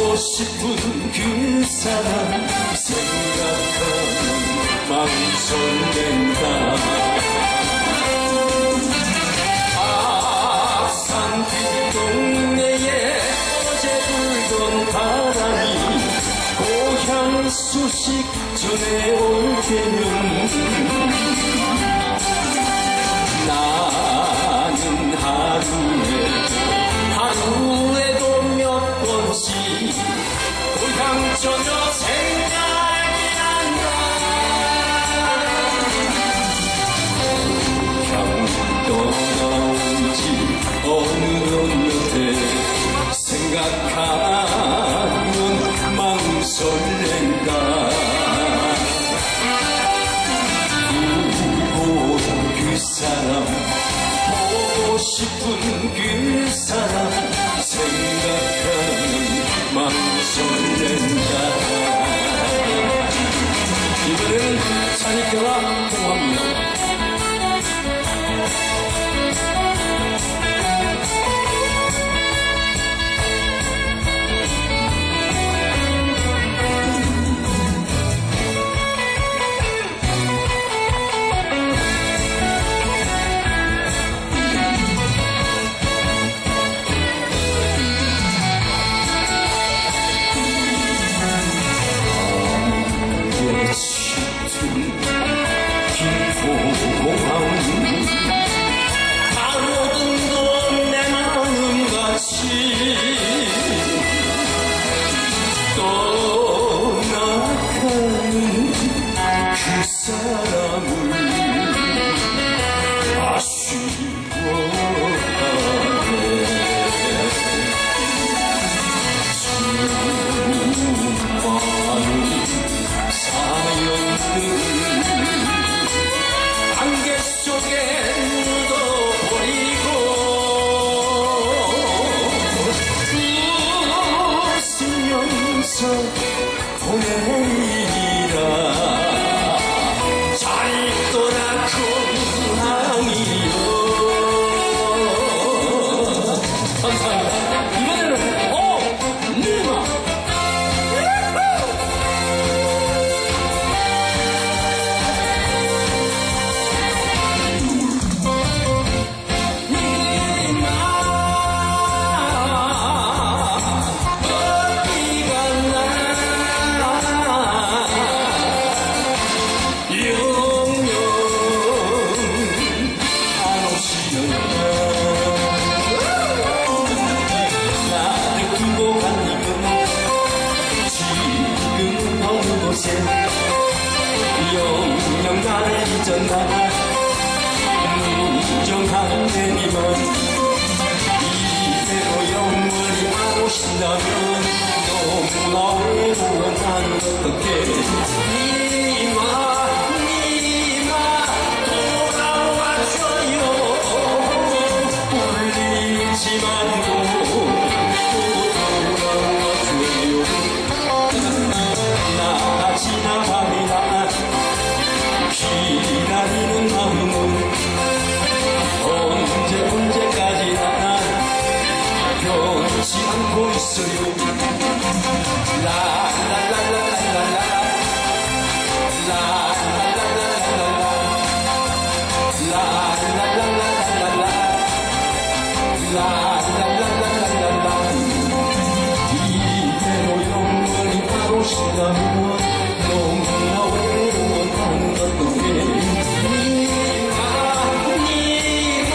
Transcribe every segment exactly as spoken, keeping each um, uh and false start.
싶은 그 사람 생각하면 마음 설렌다. 아산 뒷동네에 어제 불던 바람이 고향 소식 전해올 때면 나는 하루에도 하루에도 몇 번씩 고향 전혀 생각이 난다. 고향 떠나온 지 어느덧 몇 해 생각하면 마음 설렌다. 그 사람 보고 싶은 그 사람 생각하면 마음 설렌다. 이번에는 찬이께와 통화합니다. 안개 속에 묻어버리고 웃으면서 보내리라. 잘 떠나고 항이여. 감사합니다. 이번에는 어! 니마! 영영 나를 잊었나. 무정한 내님은 이대로 영원히 안 오신다면 너무나 외로워 난 어떡해. 니마 니마 돌아와줘요. 울리지 말고 또 돌아와줘요. 낮이나 밤이나 기다리는 마음은 언제 언제까지나 변치 않고 있어요. 라라라라라라라 라라라라라라라 라라라라라라라 이대로 영원히 바로 신다면 너무나 외로워 난 어떡해. 니마 니마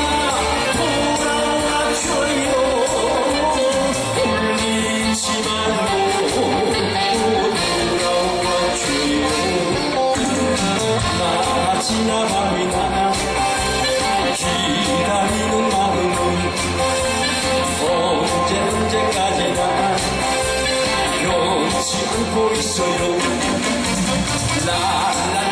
돌아와줘요. 울리지 말고 또 돌아와줘요. 낮이나 밤이나 기다리는 마음은 언제 언제까지나 변치 않고 있어요. 라